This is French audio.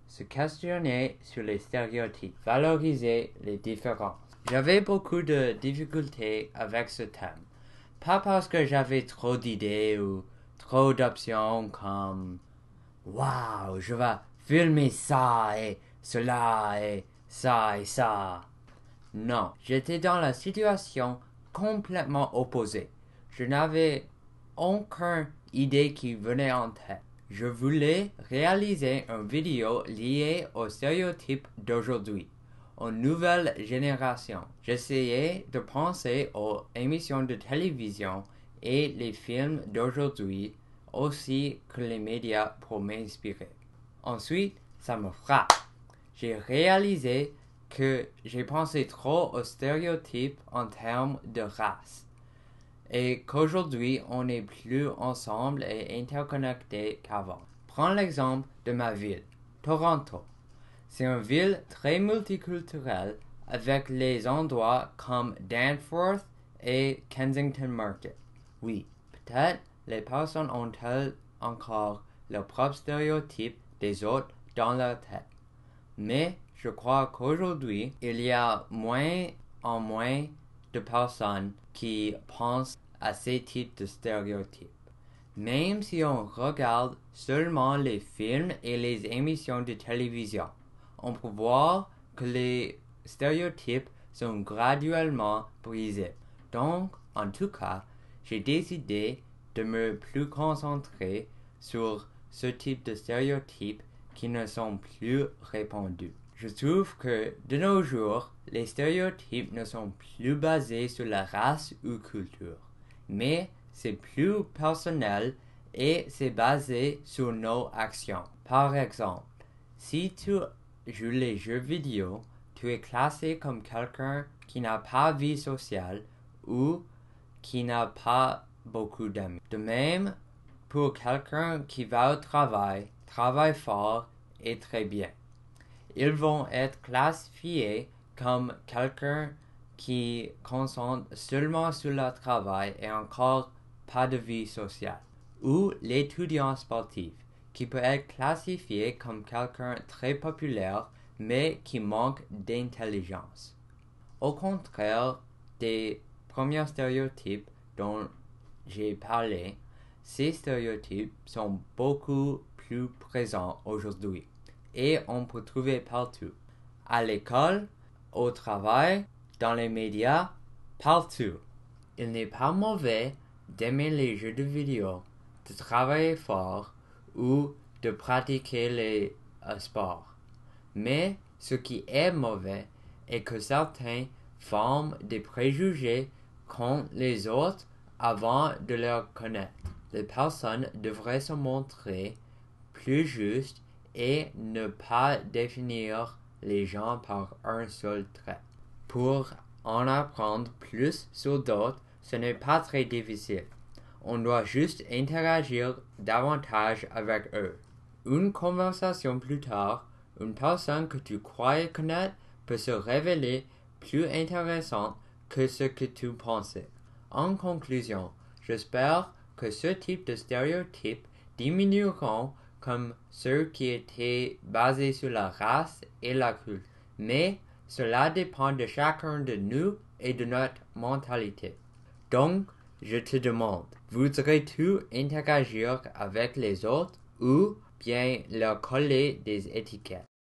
se questionner sur les stéréotypes, valoriser les différences. J'avais beaucoup de difficultés avec ce thème. Pas parce que j'avais trop d'idées ou trop d'options comme « Waouh, je vais filmer ça et cela et ça et ça ». Non, j'étais dans la situation complètement opposée. Je n'avais aucune idée qui venait en tête. Je voulais réaliser une vidéo liée aux stéréotypes d'aujourd'hui, aux nouvelles générations. J'essayais de penser aux émissions de télévision et les films d'aujourd'hui aussi que les médias pour m'inspirer. Ensuite, ça me frappe. J'ai réalisé que j'ai pensé trop aux stéréotypes en termes de race et qu'aujourd'hui on est plus ensemble et interconnectés qu'avant. Prends l'exemple de ma ville, Toronto. C'est une ville très multiculturelle avec les endroits comme Danforth et Kensington Market. Oui, peut-être les personnes ont-elles encore leurs propres stéréotypes des autres dans leur tête. Mais je crois qu'aujourd'hui, il y a moins en moins de personnes qui pensent à ces types de stéréotypes. Même si on regarde seulement les films et les émissions de télévision, on peut voir que les stéréotypes sont graduellement brisés. Donc, en tout cas, j'ai décidé de me plus concentrer sur ce type de stéréotypes qui ne sont plus répandus. Je trouve que de nos jours, les stéréotypes ne sont plus basés sur la race ou culture, mais c'est plus personnel et c'est basé sur nos actions. Par exemple, si tu joues les jeux vidéo, tu es classé comme quelqu'un qui n'a pas de vie sociale ou qui n'a pas beaucoup d'amis. De même, pour quelqu'un qui va au travail, travaille fort et très bien, ils vont être classifiés comme quelqu'un qui concentre seulement sur le travail et encore pas de vie sociale. Ou l'étudiant sportif, qui peut être classifié comme quelqu'un très populaire mais qui manque d'intelligence. Au contraire des premiers stéréotypes dont j'ai parlé, ces stéréotypes sont beaucoup plus présents aujourd'hui et on peut trouver partout. À l'école, au travail, dans les médias, partout. Il n'est pas mauvais d'aimer les jeux de vidéo, de travailler fort ou de pratiquer les sports. Mais ce qui est mauvais est que certains forment des préjugés contre les autres avant de les connaître. Les personnes devraient se montrer plus justes et ne pas définir les gens par un seul trait. Pour en apprendre plus sur d'autres, ce n'est pas très difficile. On doit juste interagir davantage avec eux. Une conversation plus tard, une personne que tu croyais connaître peut se révéler plus intéressante que ce que tu pensais. En conclusion, j'espère que ce type de stéréotypes diminueront comme ceux qui étaient basés sur la race et la culture. Mais cela dépend de chacun de nous et de notre mentalité. Donc, je te demande, voudrais-tu interagir avec les autres ou bien leur coller des étiquettes?